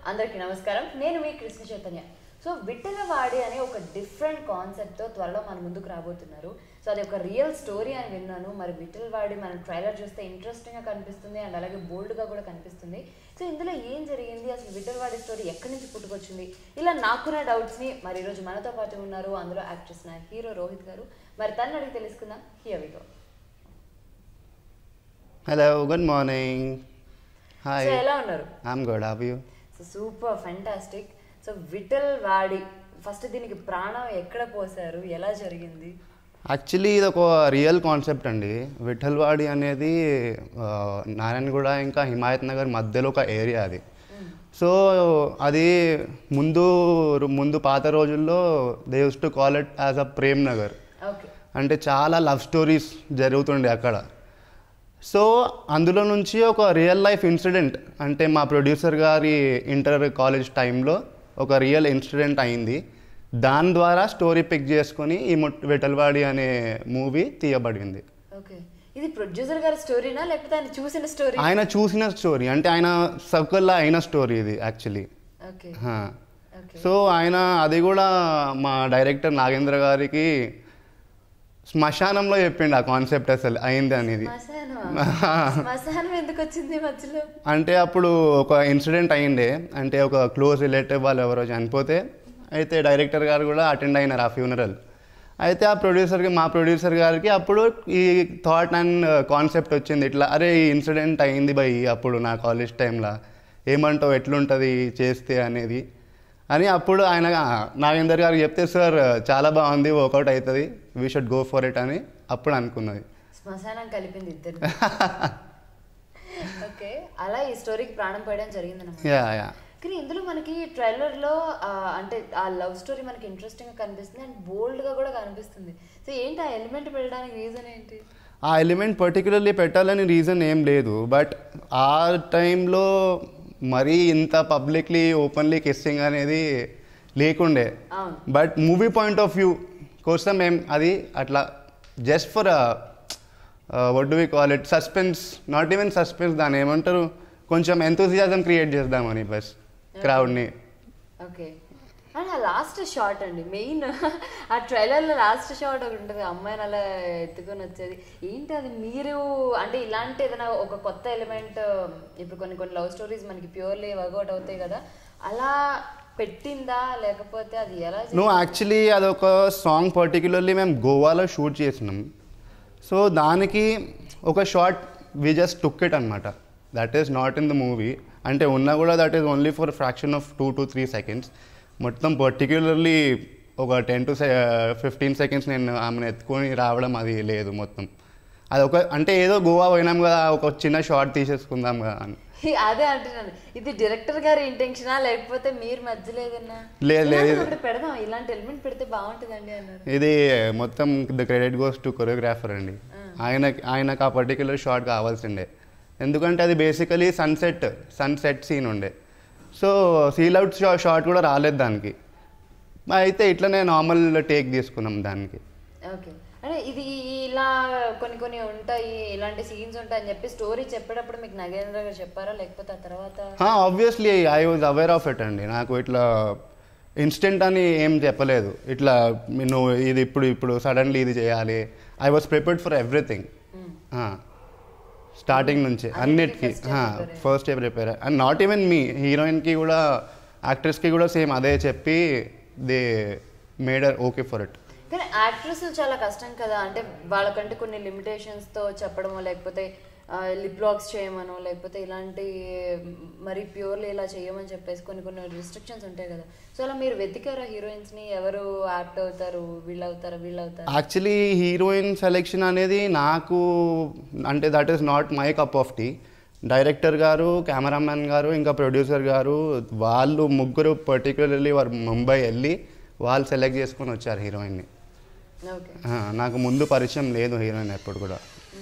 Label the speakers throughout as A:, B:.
A: అందరికీ నమస్కారం. నేను మీ కృష్ణ చైతన్య. సో విఠలవాడి అనే ఒక డిఫరెంట్ కాన్సెప్ట్తో త్వరలో మన ముందుకు రాబోతున్నారు. సో అది ఒక రియల్ స్టోరీ అని విన్నాను. మరి విఠలవాడి మన ట్రైలర్ చూస్తే ఇంట్రెస్టింగ్గా కనిపిస్తుంది అండ్ అలాగే బోల్డ్గా కూడా కనిపిస్తుంది. సో ఇందులో ఏం జరిగింది, అసలు విఠలవాడి స్టోరీ ఎక్కడి నుంచి పుట్టుకొచ్చింది, ఇలా నాకున్న డౌట్స్ని మరి ఈరోజు మనతో పాటు ఉన్నారు అందులో యాక్ట్రెస్ నా హీరో రోహిత్ గారు. మరి తను అడిగి తెలుసుకుందాం. Here we go.
B: Hello, good morning. Hi.
A: So ఎలా ఉన్నారు?
B: I'm good. How are you?
A: So super, fantastic. So Vitalwadi first దీనికి ప్రాణం ఎక్కడ పోసారు, ఎలా జరిగింది?
B: యాక్చువల్లీ ఇది ఒక రియల్ కాన్సెప్ట్ అండి. విఠలవాడి అనేది నారాయణగూడ ఇంకా హిమాయత్ నగర్ మధ్యలో ఒక ఏరియా అది. సో అది ముందు పాత రోజుల్లో they use to call it as a Prem Nagar. అంటే చాలా లవ్ స్టోరీస్ జరుగుతుండే అక్కడ. సో అందులో నుంచి ఒక రియల్ లైఫ్ ఇన్సిడెంట్, అంటే మా ప్రొడ్యూసర్ గారి ఇంటర్ కాలేజ్ టైంలో ఒక రియల్ ఇన్సిడెంట్ అయింది. దాని ద్వారా స్టోరీ పిక్ చేసుకొని ఈ విఠలవాడి అనే మూవీ తీయబడింది.
A: ఓకే, ఇది ప్రొడ్యూసర్ గారి స్టోరీనా లేకపోతే ఆయన చూసిన స్టోరీ?
B: ఆయన చూసిన స్టోరీ, అంటే ఆయన సర్కిల్లో అయిన స్టోరీ ఇది యాక్చువల్లీ. సో ఆయన అది కూడా మా డైరెక్టర్ నాగేంద్ర గారికి శ్మశానంలో చెప్పిండు ఆ కాన్సెప్ట్ అసలు అయింది అనేది. అంటే అప్పుడు ఒక ఇన్సిడెంట్ అయిండే, అంటే ఒక క్లోజ్ రిలేటివ్ వాళ్ళు ఎవరో చనిపోతే అయితే డైరెక్టర్ గారు కూడా అటెండ్ అయినారు ఆ ఫ్యూనరల్. అయితే మా ప్రొడ్యూసర్ గారికి అప్పుడు ఈ థాట్ అండ్ కాన్సెప్ట్ వచ్చింది, ఇట్లా అరే ఈ ఇన్సిడెంట్ అయింది బై అప్పుడు నా కాలేజ్ టైంలో, ఏమంటావు ఎట్లుంటుంది చేస్తే అనేది అని అప్పుడు ఆయన నాగేందర్ గారికి చెప్తే, సార్ చాలా బాగుంది, వర్కౌట్ అవుతుంది, we should go for it అని అప్పుడు అనుకున్నది.
A: శ్మశానం కలిపింది ఇద్దరు. ఓకే, అలా ఈ స్టోరీకి ప్రాణం పోయడం జరిగిందన్నమాట. కానీ ఇందులో మనకి ట్రైలర్లో అంటే ఆ లవ్ స్టోరీ మనకి ఇంట్రెస్టింగ్గా కనిపిస్తుంది అండ్ బోల్డ్గా కూడా కనిపిస్తుంది. సో ఏంటి ఆ ఎలిమెంట్ పెట్టడానికి రీజన్ ఏంటి?
B: ఆ ఎలిమెంట్ పర్టికులర్లీ పెట్టాలని రీజన్ ఏం లేదు, బట్ ఆ టైంలో మరీ ఇంత పబ్లిక్లీ ఓపెన్లీ కిస్సింగ్ అనేది లేకుండే. But movie point of view కోసం అది అట్లా just for what do we call it, suspense, not even suspense, దాన్ని ఏమంటారు, కొంచెం ఎంతూజియాజం క్రియేట్ చేద్దామని బస్ క్రౌడ్ని.
A: ఓకే, అండ్ ఆ లాస్ట్ షాట్ అండి మెయిన్, ఆ ట్రైలర్లో లాస్ట్ షాట్ ఒకటి ఉంటుంది, అమ్మాయిని అలా ఎత్తుకొని వచ్చేది ఏంటి అది? మీరు అంటే ఇలాంటి ఏదైనా ఒక కొత్త ఎలిమెంట్, ఇప్పుడు కొన్ని లవ్ స్టోరీస్ మనకి ప్యూర్లీ వర్కౌట్ అవుతాయి కదా, అలా పెట్టిందా లేకపోతే అది ఎలా?
B: యాక్చువల్లీ అదొక సాంగ్ పర్టికులర్లీ మేము గోవాలో షూట్ చేసినాం. సో దానికి ఒక shot we just took it అనమాట, that is not in the movie. అంటే ఉన్నా కూడా that is only for fraction of 2 to 3 seconds. మొత్తం పర్టిక్యులర్లీ ఒక 10 to 15 seconds నేను ఆమెను ఎత్తుకొని రావడం అది లేదు మొత్తం. అది అంటే ఏదో గోవా పోయినాం కదా, ఒక చిన్న షార్ట్ తీసేసుకుందాం కదా అని.
A: అదే అంటున్నాను, ఇది డైరెక్టర్ గారి ఇంటెన్షనా లేకపోతే మీరు మధ్యలో ఏదన్నా?
B: లేదు,
A: పెడదాం ఇలాంటి ఎలిమెంట్ పెడితే బాగుంటుందండి అన్నారు.
B: ఇది మొత్తం the credit goes to choreographer అండి. ఆయనకు ఆ పర్టిక్యులర్ షార్ట్ కావాల్సిండే, ఎందుకంటే అది బేసికలీ సన్సెట్ సీన్ ఉండే. సో సీల్ అవుట్ షార్ట్ కూడా రాలేదు దానికి, అయితే ఇట్లనే నార్మల్ టేక్ తీసుకున్నాం దానికి.
A: ఓకే, అంటే ఇది ఇలా కొన్ని ఉంటాయి, ఇలాంటి సీన్స్ ఉంటాయి అని చెప్పి స్టోరీ చెప్పేటప్పుడు మీకు నాగేంద్ర గారు చెప్పారా లేకపోతే ఆ తర్వాత?
B: Obviously I was aware of it అండి. నాకు ఇట్లా ఇన్స్టెంట్ అని ఏం చెప్పలేదు, ఇట్లా నువ్వు ఇది ఇప్పుడు సడన్లీ ఇది చేయాలి. I was prepared for everything starting నుంచి అన్నిటికీ. First day prepare, and not even me, హీరోయిన్కి కూడా యాక్ట్రెస్కి కూడా సేమ్ అదే చెప్పి they made her okay for it.
A: కానీ యాక్ట్రెస్ చాలా కష్టం కదా, అంటే వాళ్ళకంటే కొన్ని లిమిటేషన్స్తో చెప్పడమో లేకపోతే లిప్ లాక్స్ చేయమనో లేకపోతే ఇలాంటి మరి ప్యూర్లీ ఇలా చేయమని చెప్పేసి కొన్ని రిస్ట్రిక్షన్స్ ఉంటాయి కదా. సో అలా మీరు వెతికారా హీరోయిన్స్ని, ఎవరు యాప్ట్ అవుతారు, వీళ్ళు అవుతారు?
B: యాక్చువల్లీ హీరోయిన్ సెలెక్షన్ అనేది నాకు అంటే that is not my cup of tea. Director గారు, కెమెరామ్యాన్ గారు, ఇంకా ప్రొడ్యూసర్ గారు, వాళ్ళు ముగ్గురు పర్టికులర్లీ వారు ముంబై వెళ్ళి వాళ్ళు సెలెక్ట్ చేసుకొని వచ్చారు హీరోయిన్ని. నాకు ముందు పరిచయం లేదు హీరోయిన్ ఎప్పుడు కూడా.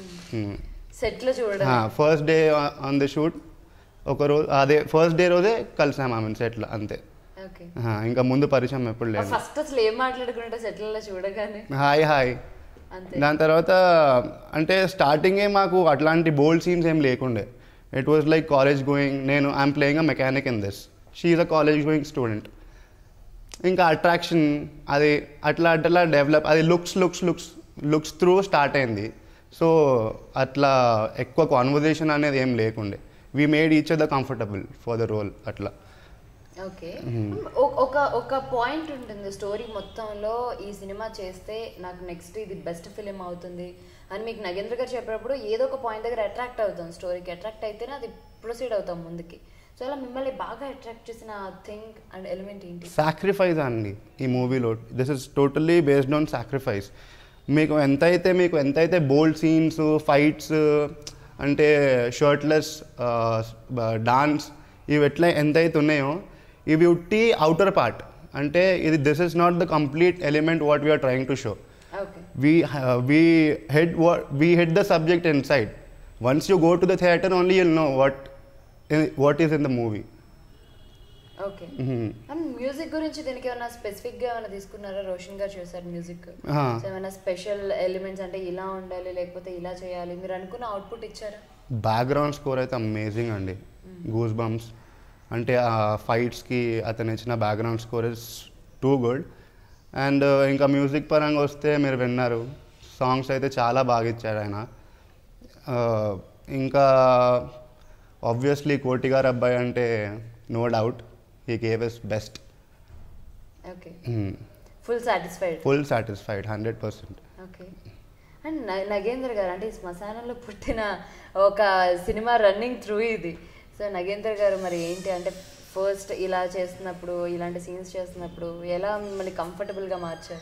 A: సెట్లో చూడండి,
B: first day on the shoot ఒకరోజు, అదే ఫస్ట్ డే రోజే కలిసాము ఆమెను సెట్లో, అంతే. ఇంకా ముందు పరిచయం ఎప్పుడు లేదు.
A: ఫస్ట్ అసలు ఏం మాట్లాడుకుంటే సెట్లలో చూడగానే
B: హాయ్. దాని తర్వాత అంటే స్టార్టింగే మాకు అట్లాంటి బోల్డ్ సీన్స్ ఏం లేకుండే. It was like college going, I'm playing a mechanic in this షీఈ్ అ కాలేజ్ గోయింగ్ స్టూడెంట్. ఇంకా అట్రాక్షన్ అది అట్లా అట్లా డెవలప్, అది లుక్స్ త్రూ స్టార్ట్ అయింది. సో అట్లా ఎక్కువ కాన్వర్జేషన్ అనేది ఏం లేకుండే. We made each other comfortable for the role అట్లా.
A: ఓకే, ఒక పాయింట్ ఉంటుంది స్టోరీ మొత్తంలో, ఈ సినిమా చేస్తే నాకు నెక్స్ట్ ఇది బెస్ట్ ఫిలిం అవుతుంది అని మీకు నగేంద్ర గారు చెప్పినప్పుడు ఏదో ఒక పాయింట్ దగ్గర అట్రాక్ట్ అవుతాం, స్టోరీకి అట్రాక్ట్ అయితేనే అది ప్రొసీడ్ అవుతాం ముందుకి. సో అలా మిమ్మల్ని బాగా అట్రాక్ట్ చేసిన థింగ్ అండ్ ఎలిమెంట్ ఏంటి?
B: సాక్రిఫైస్ అండి ఈ మూవీలో. This is totally based on sacrifice. మీకు ఎంతైతే బోల్డ్ సీన్స్, ఫైట్స్, అంటే షర్ట్లెస్ డాన్స్, ఇవి ఎంతైతే ఉన్నాయో ఇవి ఉట్టి అవుటర్ పార్ట్. అంటే ఇది this is not the complete element what we are trying to show. We hid the subject inside. Once you go to the theater only you'll know what is in the movie.
A: Okay, and music గురించి దీనికి ఏమైనా specific గా ఏమైనా తీసుకున్నారా? రోషన్ గారు చేశారు music, ఏమైనా special elements అంటే ఇలా ఉండాలి లేకపోతే ఇలా చేయాలి మీరు అనుకున్న అవుట్పుట్ ఇచ్చారా?
B: బ్యాక్గ్రౌండ్ స్కోర్ అయితే అమేజింగ్ అండి. Goose bumps. అంటే ఆ ఫైట్స్కి అతను ఇచ్చిన background score is too good. And ఇంకా మ్యూజిక్ పరంగా వస్తే మీరు విన్నారు, సాంగ్స్ అయితే చాలా బాగా ఇచ్చారు ఆయన. ఇంకా ఆబ్వియస్లీ కోటి గారు అబ్బాయి అంటే no doubt he gave his best.
A: Okay, full satisfied 100%. Okay, and Nagendra గారు అంటే ఈ శ్మశానంలో పుట్టిన ఒక సినిమా రన్నింగ్ త్రూ ఇది. సో నగేంద్ర గారు మరి ఏంటి అంటే ఫస్ట్ ఇలా చేస్తున్నప్పుడు, ఇలాంటి సీన్స్ చేస్తున్నప్పుడు ఎలా మిమ్మల్ని కంఫర్టబుల్గా మార్చారు?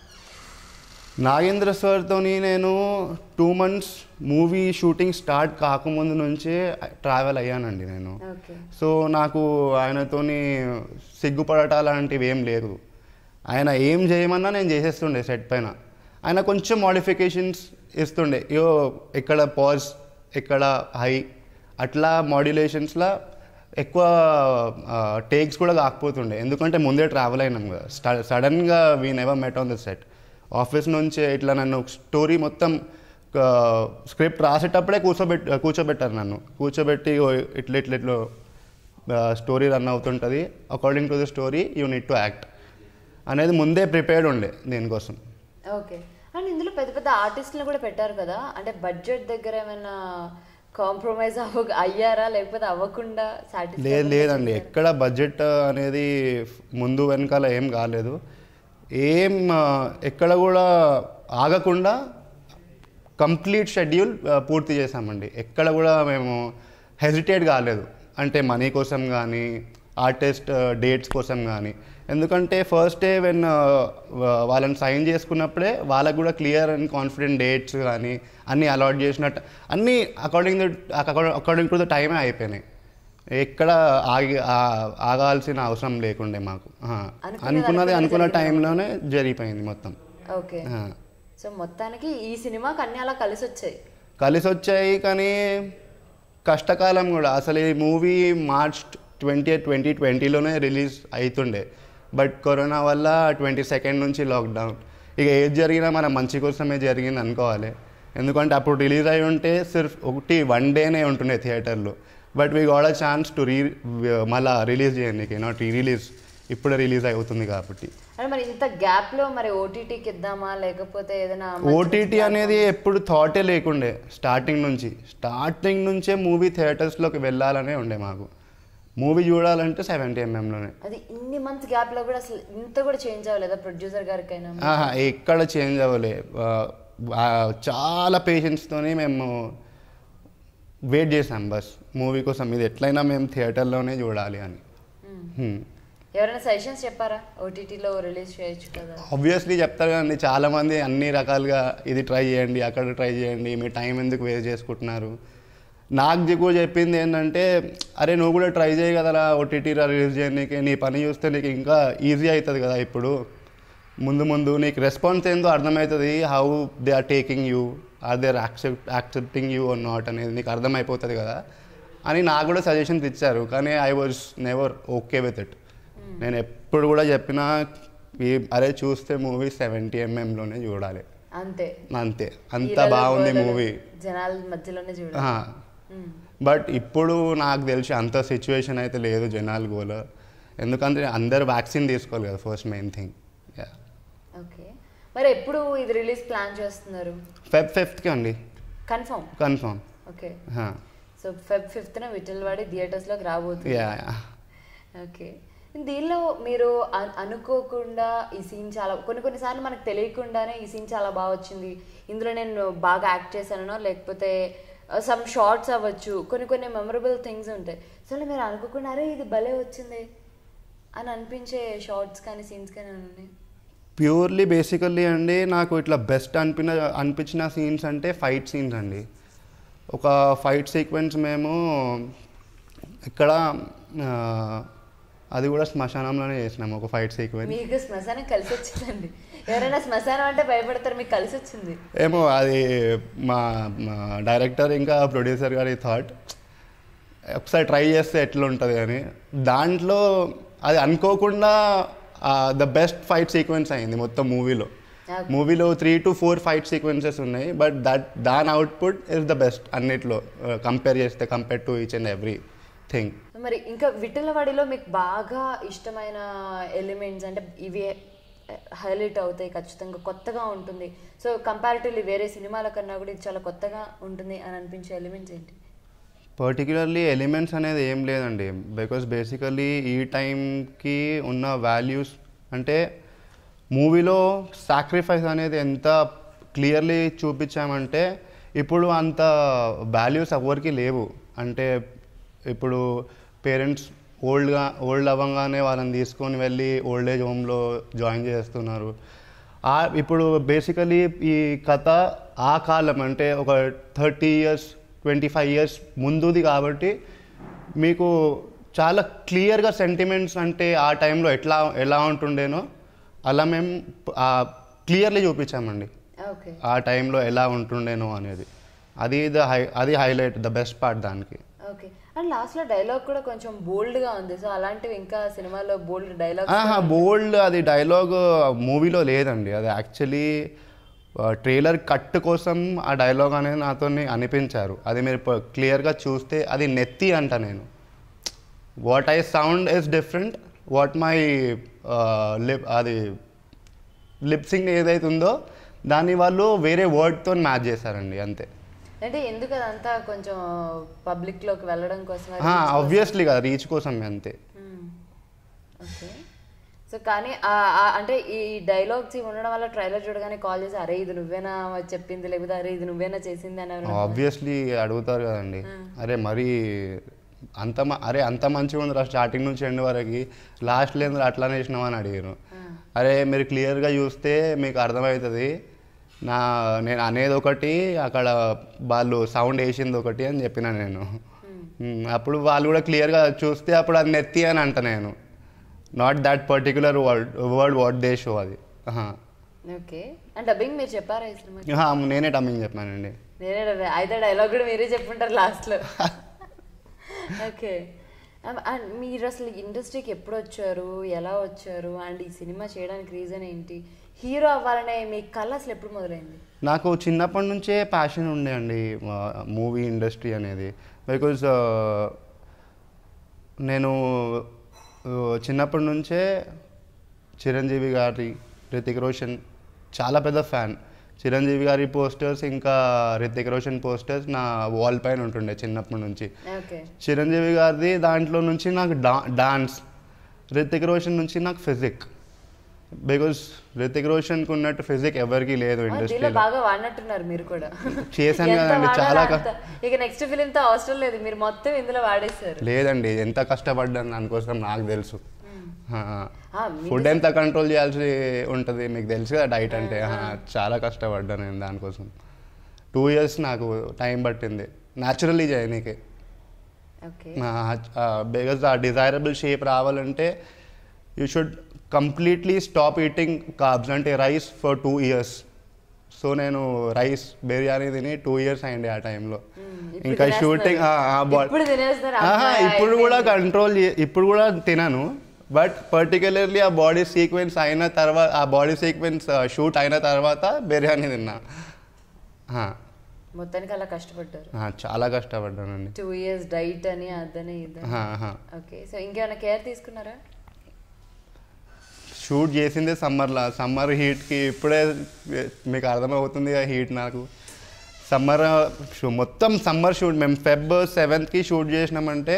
B: నాగేంద్ర సార్తో నేను 2 months మూవీ షూటింగ్ స్టార్ట్ కాకముందు నుంచే ట్రావెల్ అయ్యానండి నేను. సో నాకు ఆయనతో సిగ్గుపడటాలాంటివి ఏం లేదు. ఆయన ఏం చేయమన్నా నేను చేసేస్తుండే సెట్ పైన. ఆయన కొంచెం మోడిఫికేషన్స్ ఇస్తుండే, ఇక్కడ పాజ్, ఇక్కడ హై, అట్లా మాడ్యులేషన్స్లో ఎక్కువ టేక్స్ కూడా కాకపోతుండే, ఎందుకంటే ముందే ట్రావెల్ అయినాం కదా. సడన్గా we never met on the set. Office నుంచి ఇట్లా నన్ను స్టోరీ మొత్తం స్క్రిప్ట్ రాసేటప్పుడే కూర్చోబెట్టారు నన్ను. కూర్చోబెట్టి ఇట్లా స్టోరీ రన్ అవుతుంటుంది, according to the story you need to act అనేది ముందే ప్రిపేర్డ్ ఉండే దీనికోసం.
A: ఓకే, అండ్ ఇందులో పెద్ద పెద్ద ఆర్టిస్టులు కూడా పెట్టారు కదా, అంటే బడ్జెట్ దగ్గర ఏమైనా కాంప్రమైజ్ అయ్యారా లేకపోతే అవ్వకుండా?
B: లేదండి, ఎక్కడ బడ్జెట్ అనేది ముందు వెనకాల ఏం కాలేదు. ఎక్కడ కూడా ఆగకుండా కంప్లీట్ షెడ్యూల్ పూర్తి చేసామండి. ఎక్కడ కూడా మేము హెజిటేట్ కాలేదు, అంటే మనీ కోసం కానీ ఆర్టిస్ట్ డేట్స్ కోసం కానీ. ఎందుకంటే ఫస్ట్ డే వెన్ వాళ్ళని సైన్ చేసుకున్నప్పుడే వాళ్ళకు కూడా క్లియర్ అండ్ కాన్ఫిడెంట్ డేట్స్ కానీ అన్నీ అలాట్ చేసినట్టు అన్నీ అకార్డింగ్ టు ద టైమే అయిపోయినాయి. ఎక్కడ ఆగాల్సిన అవసరం లేకుండే మాకు. అనుకున్న టైంలోనే జరిగిపోయింది మొత్తం.
A: ఓకే, సో మొత్తానికి ఈ సినిమాకి అన్నీ అలా
B: కలిసి వచ్చాయి. కానీ కష్టకాలం కూడా. అసలు ఈ మూవీ March 20th, 2020లోనే రిలీజ్ అవుతుండే, బట్ కరోనా వల్ల 22nd నుంచి లాక్డౌన్. ఇక ఏది జరిగినా మన మంచి కోసమే జరిగింది అనుకోవాలి. ఎందుకంటే అప్పుడు రిలీజ్ అయి ఉంటే సిర్ఫ్ 1 డేనే ఉంటుండే థియేటర్లో. But we got a chance to మళ్ళీ రిలీజ్ చేయడానికి, నాట్ రిలీజ్, ఇప్పుడే రిలీజ్ అవుతుంది కాబట్టి.
A: మరి ఇంత గ్యాప్లో మరి ఓటీటీకి ఇద్దామా లేకపోతే ఏదైనా?
B: ఓటీటీ అనేది ఎప్పుడు థాటే లేకుండే. స్టార్టింగ్ నుంచే మూవీ థియేటర్స్లోకి వెళ్ళాలనే ఉండే మాకు. మూవీ చూడాలంటే 70mmలోనే.
A: అది ఇన్ని మంత్స్ గ్యాప్లో కూడా అసలు ఇంత కూడా చేంజ్ అవ్వలేదా ప్రొడ్యూసర్ గారికైనా?
B: ఎక్కడ చేంజ్ అవ్వలే. చాలా పేషెన్స్తోనే మేము వెయిట్ చేసాం బస్ మూవీ కోసం. ఇది ఎట్లయినా మేము థియేటర్లోనే చూడాలి అని.
A: ఎవరైనా సజెషన్స్ చెప్పారా ఓటీటీలో రిలీజ్ చేయొచ్చు కదా?
B: ఆబ్వియస్లీ చెప్తారు కదండి, చాలామంది అన్ని రకాలుగా ఇది ట్రై చేయండి, అక్కడ ట్రై చేయండి, మీ టైం ఎందుకు వేస్ట్ చేసుకుంటున్నారు. నాకు ఎక్కువ చెప్పింది ఏంటంటే, అరే నువ్వు కూడా ట్రై చేయి కదరా ఓటీటీలో రిలీజ్ చేయడానికి, నీ పని చూస్తే నీకు ఇంకా ఈజీ అవుతుంది కదా. ఇప్పుడు ముందు నీకు రెస్పాన్స్ ఏందో అర్థమవుతుంది. How they are taking you, are they accepting you or not అనేది నీకు అర్థమైపోతుంది కదా అని నాకు కూడా సజెషన్స్ ఇచ్చారు. కానీ I was never okay with it. నేను ఎప్పుడు కూడా చెప్పినా అరే చూస్తే మూవీ 70mmలోనే చూడాలి, అంతే అంత బాగుంది మూవీ,
A: జనాల మధ్యలోనే చూడాలి.
B: బట్ ఇప్పుడు నాకు తెలిసి అంత సిచ్యువేషన్ అయితే లేదు జనాలు గోల. ఎందుకంటే అందరు వ్యాక్సిన్ తీసుకోవాలి కదా ఫస్ట్ మెయిన్ థింగ్.
A: ఓకే, మరి ఎప్పుడు ఇది రిలీజ్ ప్లాన్ చేస్తున్నారు?
B: Feb 5th అండి. Confirm.
A: Okay, so Feb 5th Vithalwadi థియేటర్స్లోకి రాబోతుంది. ఓకే, దీనిలో మీరు అనుకోకుండా ఈ సీన్ చాలా కొన్నిసార్లు మనకు తెలియకుండానే ఈ సీన్ చాలా బాగా వచ్చింది, ఇందులో నేను బాగా యాక్ట్ చేశానో లేకపోతే సమ్ షార్ట్స్ అవ్వచ్చు, కొన్ని మెమరబుల్ థింగ్స్ ఉంటాయి. సో మీరు అనుకోకుండా అరే ఇది భలే వచ్చింది అని అనిపించే షార్ట్స్ కానీ సీన్స్ కానీ ఉన్నాయి?
B: ప్యూర్లీ బేసికల్లీ అండి నాకు ఇట్లా బెస్ట్ అనిపించిన సీన్స్ అంటే ఫైట్ సీన్స్ అండి. ఒక ఫైట్ సీక్వెన్స్ మేము ఇక్కడ అది కూడా శ్మశానంలోనే చేసినాము ఒక ఫైట్ సీక్వెన్స్.
A: మీకు శ్మశానం కలిసి వచ్చిందండి? ఎవరైనా శ్మశానం అంటే భయపడతారు, మీకు కలిసి వచ్చింది
B: ఏమో. అది మా డైరెక్టర్ ఇంకా ప్రొడ్యూసర్ గారి థాట్, ఒకసారి ట్రై చేస్తే ఎట్లా ఉంటుంది అని. దాంట్లో అది అనుకోకుండా ద బెస్ట్ ఫైట్ సీక్వెన్స్ అయింది మొత్తం మూవీలో 3 to 4 ఫైట్ సీక్వెన్సెస్ ఉన్నాయి, బట్ దాని అవుట్పుట్ ఇస్ ద బెస్ట్ అన్నిట్లో compare to each and every thing.
A: మరి ఇంకా విఠలవాడిలో మీకు బాగా ఇష్టమైన ఎలిమెంట్స్ అంటే ఇవే హైలైట్ అవుతాయి ఖచ్చితంగా, కొత్తగా ఉంటుంది, సో కంపారిటివ్లీ వేరే సినిమాల కన్నా కూడా ఇది చాలా కొత్తగా ఉంటుంది అని అనిపించే ఎలిమెంట్స్ ఏంటి?
B: పర్టికులర్లీ ఎలిమెంట్స్ అనేది ఏం లేదండి, బికాస్ బేసికలీ ఈ టైంకి ఉన్న వాల్యూస్ అంటే మూవీలో సాక్రిఫైస్ అనేది ఎంత క్లియర్లీ చూపించామంటే ఇప్పుడు అంత వాల్యూస్ ఎవరికి లేవు. అంటే ఇప్పుడు పేరెంట్స్ ఓల్డ్ అవ్వగానే వాళ్ళని తీసుకొని వెళ్ళి ఓల్డ్ ఏజ్ హోమ్లో జాయిన్ చేస్తున్నారు. ఇప్పుడు బేసికలీ ఈ కథ ఆ కాలం అంటే ఒక 30 years 25 years ముందుది కాబట్టి మీకు చాలా క్లియర్గా సెంటిమెంట్స్ అంటే ఆ టైంలో ఎలా ఉంటుండేనో అలా మేము క్లియర్లీ చూపించామండి. ఆ టైంలో ఎలా ఉంటుండేనో అనేది అది హైలైట్, ద బెస్ట్ పార్ట్ దానికి.
A: ఓకే, అండ్ లాస్ట్లో డైలాగ్ కూడా కొంచెం బోల్డ్గా ఉంది, సో అలాంటివి ఇంకా సినిమాలో బోల్డ్ డైలాగ్
B: అది డైలాగ్ మూవీలో లేదండి, అది యాక్చువల్లీ ట్రైలర్ కట్ కోసం ఆ డైలాగ్ అనేది నాతో అనిపించారు. అది మీరు క్లియర్గా చూస్తే అది నెత్తి అంట నేను. What I sound is different, what my అది లిప్సింగ్ ఏదైతే ఉందో దాన్ని వాళ్ళు వేరే వర్డ్తో మ్యాచ్ చేశారండి అంతే.
A: అంటే ఎందుకు అదంతా కొంచెం పబ్లిక్లోకి వెళ్ళడం కోసం?
B: ఆబ్వియస్లీ కదా, రీచ్ కోసం అంతే.
A: ఓకే, సో కానీ అంటే ఈ డైలాగ్స్ ఉండడం వల్ల ట్రైలర్ చూడగానే కాల్ చేసి అరే ఇది నువ్వేనా చెప్పింది, లేకపోతే అరే ఇది నువ్వేనా చేసింది అని
B: ఆబ్వియస్లీ అడుగుతారు కదండి. అరే మరి అంత మంచిగా ఉందిరా స్టార్టింగ్ నుంచి ఎండ్ వరకు, లాస్ట్ లేదు అట్లానే చేసినావు అని అడిగారు. అరే మీరు క్లియర్గా చూస్తే మీకు అర్థమవుతుంది, నేను అనేది ఒకటి అక్కడ వాళ్ళు సౌండ్ వేసింది ఒకటి అని చెప్పిన నేను. అప్పుడు వాళ్ళు కూడా క్లియర్గా చూస్తే అప్పుడు అది నెత్తి అని అంట నేను, not that particular word what they show అది.
A: ఓకే, అండ్ డబ్బింగ్ మీరు చెప్పారా?
B: నేనే డబ్బింగ్ చెప్పానండి.
A: అయితే డైలాగ్ కూడా మీరే చెప్పుంటారు లాస్ట్లో. ఓకే, అండ్ మీరు అసలు ఇండస్ట్రీకి ఎప్పుడు వచ్చారు, ఎలా వచ్చారు, అండ్ ఈ సినిమా చేయడానికి రీజన్ ఏంటి, హీరో అవ్వాలనే మీ కళ అసలు ఎప్పుడు మొదలైంది?
B: నాకు చిన్నప్పటి నుంచే ప్యాషన్ ఉండే అండి మూవీ ఇండస్ట్రీ అనేది. బికాజ్ నేను చిన్నప్పటి నుంచే చిరంజీవి గారి, రితిక్ రోషన్ చాలా పెద్ద ఫ్యాన్. చిరంజీవి గారి పోస్టర్స్ ఇంకా రితిక్ రోషన్ పోస్టర్స్ నా వాల్ పైన ఉంటుండే చిన్నప్పటి నుంచి. చిరంజీవి గారిది దాంట్లో నుంచి నాకు డాన్స్, రితిక్ రోషన్ నుంచి నాకు ఫిజిక్. బికాజ్ రితిక్ రోషన్కి ఉన్నట్టు ఫిజిక్ ఎవరికి లేదు ఇండస్ట్రీలో.
A: బాగా వాడినట్టున్నారు మీరు కూడా.
B: చేశాను కదండి చాలా.
A: ఇక నెక్స్ట్ ఫిలింతో అవసరం లేదు, మీరు మొత్తం ఇందులో వాడేశారు.
B: లేదండి, ఎంత కష్టపడ్డాను దానికోసం నాకు తెలుసు. ఫుడ్ ఎంత కంట్రోల్ చేయాల్సి ఉంటుంది మీకు తెలుసు కదా, డైట్ అంటే. చాలా కష్టపడ్డాను నేను దానికోసం. 2 years నాకు టైం పట్టింది న్యాచురల్లీ చేయనీకి. బికాజ్ ఆ డిజైరబుల్ షేప్ రావాలంటే you should completely stop eating carbs అంటే రైస్ ఫర్ 2 years. సో నేను రైస్ బిర్యానీ తిని 2 years అయింది ఆ టైంలో. ఇంకా షూటింగ్ ఇప్పుడు కూడా కంట్రోల్, ఇప్పుడు కూడా తినను, బట్ పర్టికులర్లీ ఆ బాడీ సీక్వెన్స్ అయిన తర్వాత, ఆ బాడీ సీక్వెన్స్ షూట్ అయిన తర్వాత బిర్యానీ తిన్నా.
A: మొత్తానికి అలా కష్టపడ్డారు?
B: చాలా కష్టపడ్డానండి.
A: 2 years డైట్ అని అదని ఇదని. ఓకే, సో ఇంకేమైనా కేర్ తీసుకున్నారా?
B: షూట్ చేసిందే సమ్మర్ హీట్కి ఇప్పుడే మీకు అర్థమవుతుంది ఆ హీట్ నాకు. సమ్మర్ మొత్తం సమ్మర్ షూట్ మేము Feb 7th షూట్ చేసినామంటే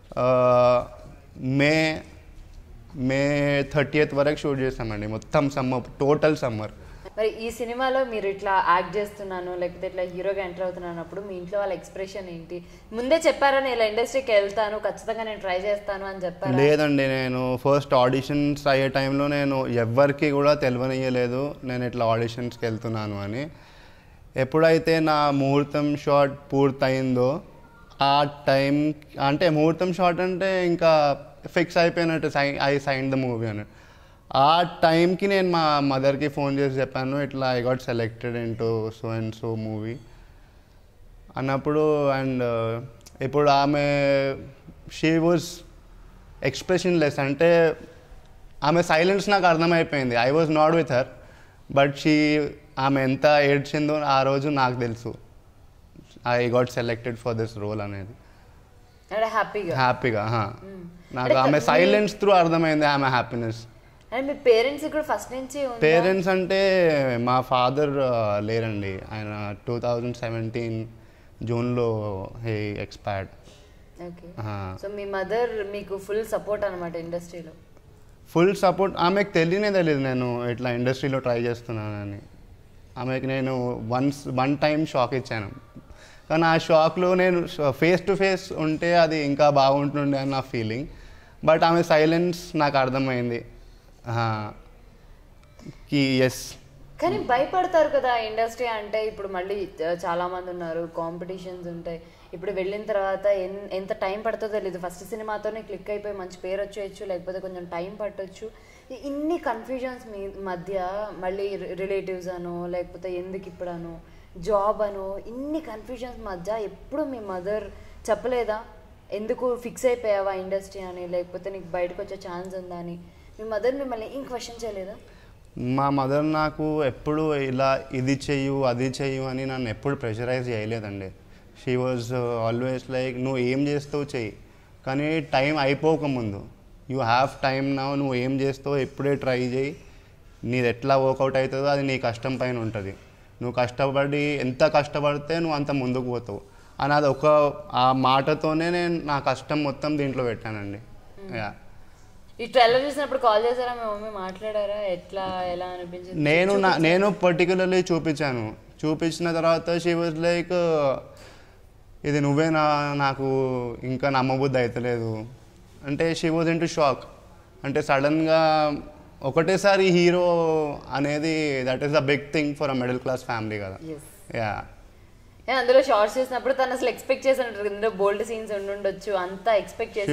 B: మే 30th వరకు షూట్ చేస్తామండి. మొత్తం సమ్మర్, టోటల్ సమ్మర్.
A: మరి ఈ సినిమాలో మీరు ఇట్లా యాక్ట్ చేస్తున్నాను లేకపోతే ఇట్లా హీరోగా ఎంటర్ అవుతున్నానప్పుడు మీ ఇంట్లో వాళ్ళ ఎక్స్ప్రెషన్ ఏంటి? ముందే చెప్పారా నేను ఇలా ఇండస్ట్రీకి వెళ్తాను ఖచ్చితంగా నేను ట్రై చేస్తాను అని చెప్పారా?
B: లేదండి, నేను ఫస్ట్ ఆడిషన్స్ అయ్యే టైంలో నేను ఎవ్వరికి కూడా తెలియనియలేదు నేను ఇట్లా ఆడిషన్స్కి వెళ్తున్నాను అని. ఎప్పుడైతే నా ముహూర్తం షాట్ పూర్తయిందో ఆ టైం, అంటే ముహూర్తం షాట్ అంటే ఇంకా ఫిక్స్ అయిపోయినట్టు, ఐ సైన్ ద మూవీ అని. ఆ టైంకి నేను మా మదర్కి ఫోన్ చేసి చెప్పాను ఇట్లా I got selected into so and so movie అన్నప్పుడు. అండ్ ఇప్పుడు ఆమె షీ వాజ్ ఎక్స్ప్రెషన్లెస్, అంటే ఆమె సైలెన్స్ నాకు అర్థమైపోయింది. I was not with her, but ఆమె ఎంత ఏడ్చిందో ఆ రోజు నాకు తెలుసు I got selected for this role అనేది. హ్యాపీగా నాకు ఆమె సైలెన్స్ త్రూ అర్థమైంది ఆమె హ్యాపీనెస్.
A: అండ్ మీ పేరెంట్స్ కూడా ఫస్ట్ నుంచి
B: పేరెంట్స్ అంటే మా ఫాదర్ లేరండి, ఆయన 2017 జూన్లో హీ ఎక్స్పైర్డ్.
A: ఓకే, సో మీ మదర్ మీకు ఫుల్ సపోర్ట్ అనమాట ఇండస్ట్రీలో?
B: Full support. ఆమెకు తెలియదు నేను ఇట్లా ఇండస్ట్రీలో ట్రై చేస్తున్నానని. ఆమెకి నేను వన్ టైం షాక్ ఇచ్చాను, కానీ ఆ షాక్లో నేను ఫేస్ టు ఫేస్ ఉంటే అది ఇంకా బాగుంటుండే అని నా ఫీలింగ్. బట్ ఆమె సైలెన్స్ నాకు అర్థమైంది ఎస్.
A: కానీ భయపడతారు కదా ఇండస్ట్రీ అంటే. ఇప్పుడు మళ్ళీ చాలా మంది ఉన్నారు, కాంపిటీషన్స్ ఉంటాయి. ఇప్పుడు వెళ్ళిన తర్వాత ఎంత టైం పడుతుందో తెలియదు. ఫస్ట్ సినిమాతోనే క్లిక్ అయిపోయి మంచి పేరు వచ్చేయచ్చు, లేకపోతే కొంచెం టైం పట్టొచ్చు. ఇన్ని కన్ఫ్యూజన్స్ మీ మధ్య మళ్ళీ రిలేటివ్స్ అనో లేకపోతే ఎందుకు ఇప్పుడనో జాబ్ అనో ఇన్ని కన్ఫ్యూజన్స్ మధ్య ఎప్పుడు మీ మదర్ చెప్పలేదా ఎందుకు ఫిక్స్ అయిపోయావా ఇండస్ట్రీ అని, లేకపోతే నీకు బయటకు వచ్చే ఛాన్స్ ఉందా అని? మీ మదర్ మిమ్మల్ని ఏం క్వశ్చన్ చేయలేదా?
B: మా మదర్ నాకు ఎప్పుడు ఇలా ఇది చెయ్యు అది చెయ్యు అని నన్ను ఎప్పుడు ప్రెషరైజ్ చేయలేదండి. షీ వాజ్ ఆల్వేస్ లైక్ నువ్వు ఏం చేస్తావు చెయ్యి, కానీ టైం అయిపోకముందు యూ హ్యావ్ టైం నా, నువ్వు ఏం చేస్తావు ఎప్పుడే ట్రై చేయి, నీది ఎట్లా వర్కౌట్ అవుతుందో అది నీ కష్టం పైన ఉంటుంది. నువ్వు కష్టపడి ఎంత కష్టపడితే నువ్వు అంత ముందుకు పోతావు అని అది ఆ మాటతోనే నేను నా కష్టం మొత్తం దీంట్లో పెట్టానండి. యా,
A: ఈ ట్రైలర్ చూసినప్పుడు కాల్ చేశారా మీ మమ్మీ? మాట్లాడారా ఎలా అనిపించింది?
B: నేను పర్టికులర్లీ చూపించిన తర్వాత షీ వాజ్ లైక్ ఇది నువ్వే నాకు ఇంకా నమ్మబుద్ధి అవుతలేదు అంటే షీ వాజ్ ఇంటూ షాక్. అంటే సడన్గా ఒకటేసారి హీరో అనేది that is the big thing for a middle class family కదా. యా,
A: అందులో షార్ట్స్ చేసినప్పుడు తను అసలు ఎక్స్పెక్ట్ చేసి ఉంటారు, ఇందులో బోల్డ్ సీన్స్ ఉండొచ్చు అంతా ఎక్స్పెక్ట్ చేసి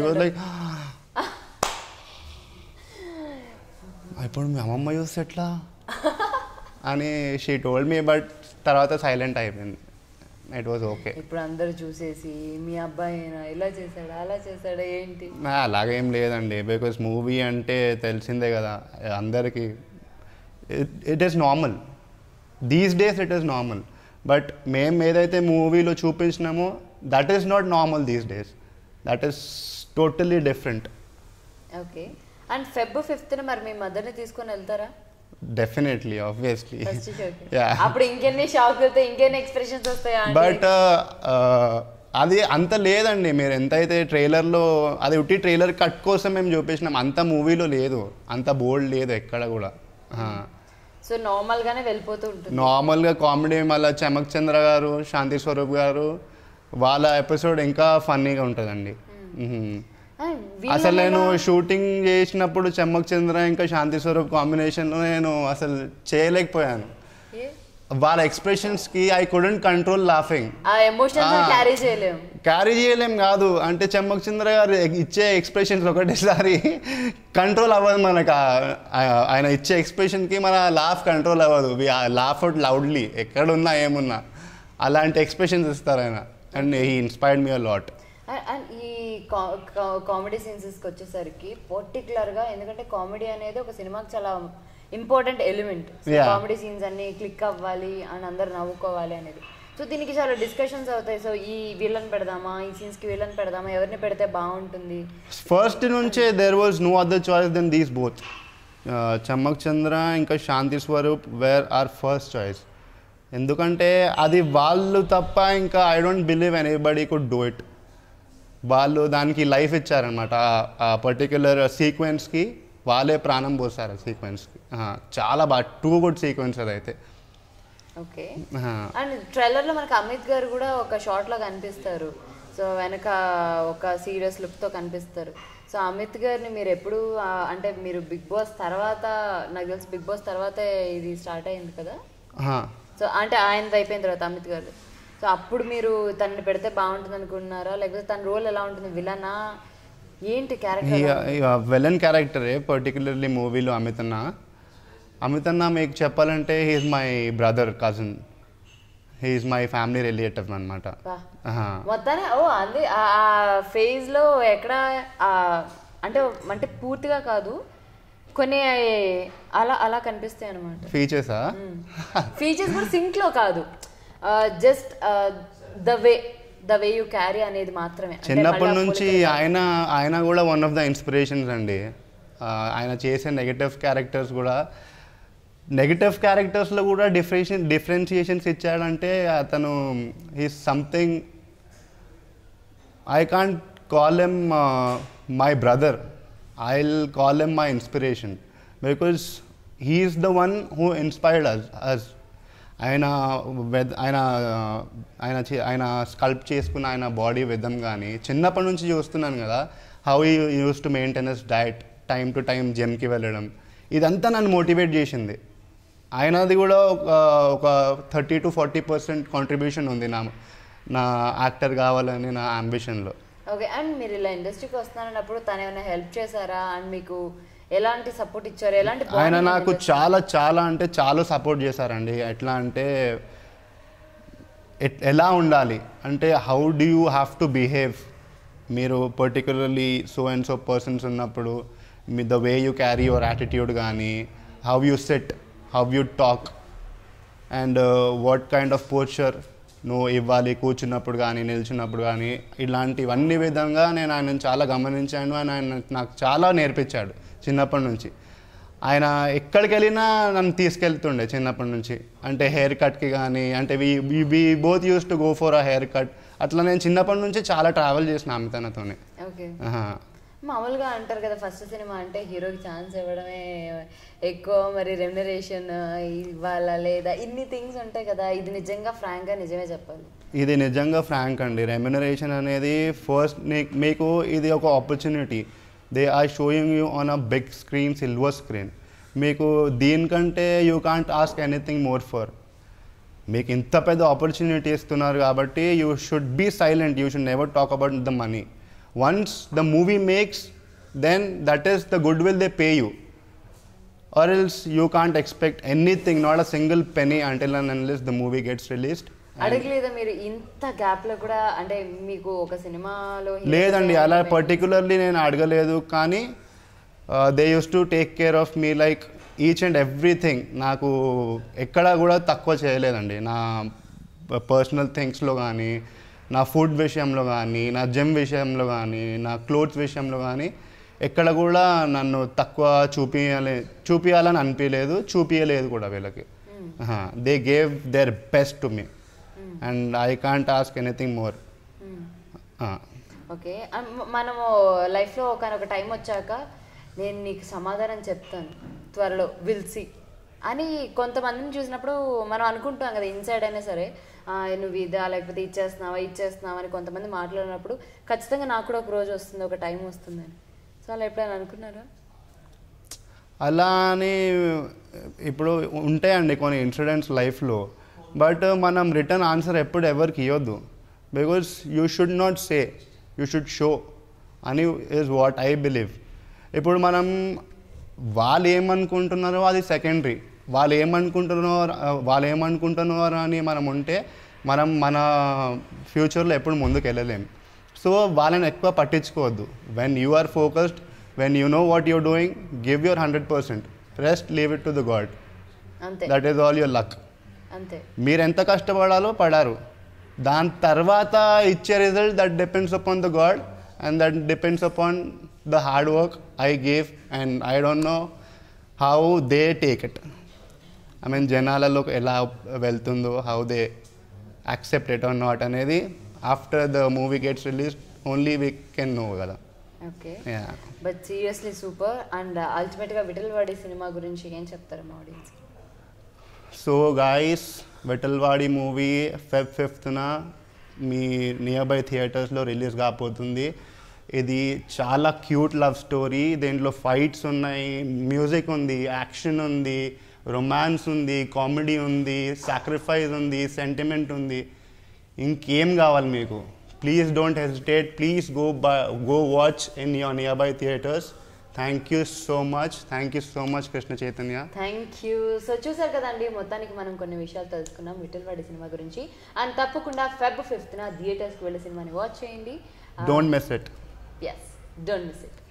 B: ఇప్పుడు మీ అమ్మమ్మ చూస్తే ఎట్లా అని షీ టోల్డ్ మీ. బట్ తర్వాత సైలెంట్ అయిపోయింది, ఇట్ వాజ్ ఓకే.
A: ఇప్పుడు అందరూ చూసేసి మీ అబ్బాయి ఇలా చేశాడా అలా చేశాడా ఏంటి?
B: అలాగేం లేదండి, బికాస్ మూవీ అంటే తెలిసిందే కదా అందరికీ. It is normal these days, it is normal. But మేము ఏదైతే మూవీలో చూపించినామో that is not normal these days, that is totally different.
A: Okay, and Feb 5th మరి మీ మదర్ని తీసుకొని వెళ్తారా?
B: Definitely, obviously.
A: అప్పుడు ఇంకెన్ని షాక్ అవుతాయి, ఇంకెన్ని ఎక్స్ప్రెషన్స్ వస్తాయా?
B: బట్ అది అంత లేదండి. మీరు ఎంతైతే ట్రైలర్లో అది ఉట్టి ట్రైలర్ కట్ కోసం మేము చూపించినాం, అంత మూవీలో లేదు, అంత బోల్డ్ లేదు ఎక్కడ కూడా.
A: సో నార్మల్గానే వెళ్ళిపోతూ ఉంటుంది.
B: నార్మల్గా కామెడీ. మళ్ళీ చమక్ చంద్ర గారు, శాంతి స్వరూప్ గారు వాళ్ళ ఎపిసోడ్ ఇంకా ఫన్నీగా ఉంటుందండి. అసలు నేను షూటింగ్ చేసినప్పుడు చమ్మక్ చంద్ర ఇంకా శాంతి స్వరూప్ కాంబినేషన్లో నేను అసలు చేయలేకపోయాను. వాళ్ళ ఎక్స్ప్రెషన్స్కి I couldn't control laughing. Carry చేయలేం కాదు, అంటే చమ్మక్ చంద్ర గారు ఇచ్చే ఎక్స్ప్రెషన్స్ ఒకటేసారి కంట్రోల్ అవ్వదు మనకు. ఆయన ఇచ్చే ఎక్స్ప్రెషన్కి మన లాఫ్ కంట్రోల్ అవ్వదు. లాఫ్ అవుట్ లౌడ్లీ ఎక్కడున్నా ఏమున్నా అలాంటి ఎక్స్ప్రెషన్స్ ఇస్తారు ఆయన. And he inspired me a lot.
A: And ఈ కామెడీ సీన్స్కి వచ్చేసరికి పర్టికులర్గా, ఎందుకంటే కామెడీ అనేది ఒక సినిమాకి చాలా ఇంపార్టెంట్ ఎలిమెంట్. కామెడీ సీన్స్ అన్ని క్లిక్ అవ్వాలి అని అందరు నవ్వుకోవాలి అనేది. సో దీనికి చాలా డిస్కషన్స్ అవుతాయి. సో ఈ వీళ్ళని పెడదామా, ఈ సీన్స్కి వీళ్ళని పెడదామా, ఎవరిని పెడితే బాగుంటుంది?
B: ఫస్ట్ నుంచే there was no other choice then these both. Chammak Chandra ఇంకా Shanti Swaroop were our first choice. ఎందుకంటే అది వాళ్ళు తప్ప ఇంకా I don't believe anybody could do it. వాళ్ళు దానికి లైఫ్ ఇచ్చారనమాట. ఆ పర్టిక్యులర్ సీక్వెన్స్కి వాళ్ళే ప్రాణం పోస్తారు ఆ సీక్వెన్స్కి. చాలా బాగా టూ గుడ్ సీక్వెన్స్ అదైతే.
A: ఓకే. అండ్ ట్రైలర్లో మనకు అమిత్ గారు కూడా ఒక షార్ట్లో కనిపిస్తారు. సో వెనక ఒక సీరియస్ లుక్తో కనిపిస్తారు. సో అమిత్ గారిని మీరు ఎప్పుడు అంటే మీరు బిగ్ బాస్ తర్వాత, నాకు తెలిసి బిగ్ బాస్ తర్వాతే ఇది స్టార్ట్ అయింది కదా. సో అంటే ఆయన అయిపోయిన తర్వాత అమిత్ గారు, సో అప్పుడు మీరు తనని పెడితే బాగుంటుంది అనుకుంటున్నారా, లేకపోతే తన రోల్ ఎలా ఉంటుంది, విలనా ఏంటి క్యారెక్టర్?
B: విలన్ క్యారెక్టరే పర్టికులర్లీ మూవీలో అమిత్ అన్న మీకు చెప్పాలంటే he is my brother cousin, he is my family relative అనమాట.
A: మొత్తాన్ని అది ఆ ఫేజ్లో ఎక్కడ అంటే అంటే పూర్తిగా కాదు, కొన్ని అలా అలా కనిపిస్తాయి అనమాట. ఫీచర్స్ కూడా సింక్లో కాదు, just the way you carry అనేది మాత్రమే.
B: చిన్నప్పటి నుంచి ఆయన కూడా వన్ ఆఫ్ ద ఇన్స్పిరేషన్స్ అండి. ఆయన చేసే నెగటివ్ క్యారెక్టర్స్లో కూడా డిఫరెన్షియేషన్స్ ఇచ్చాడంటే అతను is something. I can't call M my brother, I will call M my inspiration, because he is the one who inspired అస్. ఆయన స్కల్ప్ చేసుకున్న ఆయన బాడీ విధం కానీ చిన్నప్పటి నుంచి చూస్తున్నాను కదా, how you use to maintain us diet, time to time జిమ్కి వెళ్ళడం, ఇదంతా నన్ను మోటివేట్ చేసింది. ఆయనది కూడా ఒక 30 to 40% కాంట్రిబ్యూషన్ ఉంది నా యాక్టర్ కావాలని నా అంబిషన్లో.
A: ఓకే. అండ్ మీరు ఇలా ఇండస్ట్రీకి వస్తున్నారన్నప్పుడు తను ఏమైనా హెల్ప్ చేశారా? అండ్ మీకు ఎలాంటి సపోర్ట్ ఇచ్చారు? ఎలాంటి?
B: ఆయన నాకు చాలా సపోర్ట్ చేశారండి. ఎట్లా అంటే ఎలా ఉండాలి అంటే how do you have to behave, మీరు particularly so and so persons ఉన్నప్పుడు the way you carry your attitude కానీ, how you sit, how you talk, and what kind of posture నువ్వు ఇవ్వాలి కూర్చున్నప్పుడు కానీ నిల్చున్నప్పుడు కానీ, ఇలాంటివన్నీ విధంగా నేను ఆయన చాలా గమనించాను. ఆయన నాకు చాలా నేర్పించాడు చిన్నప్పటి నుంచి. ఆయన ఎక్కడికి వెళ్ళినా నన్ను తీసుకెళ్తుండే చిన్నప్పటి నుంచి. అంటే హెయిర్ కట్కి కానీ, అంటే we both use to go for a haircut. అట్లా నేను చిన్నప్పటి నుంచి చాలా ట్రావెల్ చేసిన అమితనతోనే.
A: ఓకే. మామూలుగా అంటారు కదా, ఫస్ట్ సినిమా అంటే హీరోకి ఛాన్స్ ఇవ్వడమే ఎక్కువ, మరి రెమ్యునరేషన్ ఇవ్వాలా లేదా, ఇన్ని థింగ్స్ ఉంటాయి కదా. ఇది నిజంగా ఫ్రాంక్గా నిజమే చెప్పాలి,
B: ఇది నిజంగా ఫ్రాంక్ అండి. రెమ్యునరేషన్ అనేది ఫస్ట్ మీకు ఇది ఒక opportunity. They are showing you on a big screen, silver screen. మీకు దీనికంటే you can't ask anything more for. మీకు ఇంత పెద్ద ఆపర్చునిటీ ఇస్తున్నారు కాబట్టి you should be silent, you should never talk about the money. Once the movie makes, then that is the goodwill they pay you, or else you can't expect anything, not a single penny until and unless the movie gets released.
A: అడగలేదా మీరు ఇంత గ్యాప్లో కూడా? అంటే మీకు ఒక సినిమాలో
B: లేదండి, అలా పర్టికులర్లీ నేను అడగలేదు. కానీ they use to take care of me like each and everything. నాకు ఎక్కడా కూడా తక్కువ చేయలేదండి, నా పర్సనల్ థింగ్స్లో కానీ, నా ఫుడ్ విషయంలో కానీ, నా జిమ్ విషయంలో కానీ, నా క్లోత్స్ విషయంలో కానీ ఎక్కడ కూడా నన్ను తక్కువ చూపించాలని అనిపించలేదు, చూపించలేదు కూడా వీళ్ళకి. They gave their best to me and I can't ask anything more.
A: Okay. మనము లైఫ్లో ఒక టైం వచ్చాక నేను నీకు సమాధానం చెప్తాను త్వరలో, విల్ సీ అని కొంతమందిని చూసినప్పుడు మనం అనుకుంటాం కదా, ఇన్సైడ్ అయినా సరే, నువ్వు ఇదా లేకపోతే ఇచ్చేస్తున్నావా అని కొంతమంది మాట్లాడినప్పుడు ఖచ్చితంగా నాకు కూడా ఒక రోజు వస్తుంది, ఒక టైం వస్తుందని. సో అలా ఎప్పుడైనా అనుకున్నారా?
B: అలా అని ఇప్పుడు ఉంటాయండి కొన్ని ఇన్సిడెంట్స్ లైఫ్లో, బట్ మనం రిటర్న్ ఆన్సర్ ఎప్పుడు ఎవరికి ఇవ్వద్దు. Because you should not say, you should show అని ఈజ్ వాట్ ఐ బిలీవ్. ఇప్పుడు మనం వాళ్ళు ఏమనుకుంటున్నారో అది సెకండరీ. వాళ్ళు ఏమనుకుంటున్నారు అని మనం ఉంటే మన ఫ్యూచర్లో ఎప్పుడు ముందుకు వెళ్ళలేము. సో వాళ్ళని ఎక్కువ పట్టించుకోవద్దు. When you are focused, when you know what you're doing, give your 100%. Rest leave it to the god. That is all your luck. మీరు ఎంత కష్టపడాలో పడారు, దాని తర్వాత ఇచ్చే result that depends upon the god and that depends upon the hard work I gave, and I don't know how they take it, I mean జనాలలోకి ఎలా వెళ్తుందో, how they accept it or not అనేది after the movie gets release only we can know కదా.
A: Okay, but seriously super. And అల్టిమేట్గా విఠల్వాడి సినిమా గురించి ఏం చెప్తారు మా audience?
B: So guys, Vithalwadi movie Feb 5th మీ నియర్ బై థియేటర్స్లో రిలీజ్ కాబోతుంది. ఇది చాలా క్యూట్ లవ్ స్టోరీ. దీంట్లో ఫైట్స్ ఉన్నాయి, మ్యూజిక్ ఉంది, యాక్షన్ ఉంది, రొమాన్స్ ఉంది, కామెడీ ఉంది, సాక్రిఫైస్ ఉంది, సెంటిమెంట్ ఉంది. ఇంకేం కావాలి మీకు? Please don't hesitate, please go watch in your near by theatres. Thank you so much Krishna Chaitanya.
A: Thank you. So చూసారు కదండి, మొత్తానికి మనం కొన్ని విషయాలు తెలుసుకున్నాం విఠల్వాడి సినిమా గురించి. అండ్ తప్పకుండా Feb 5th థియేటర్స్కి వెళ్ళి సినిమాని వాచ్ చేయండి.
B: Don't miss it.
A: Yes, don't miss it.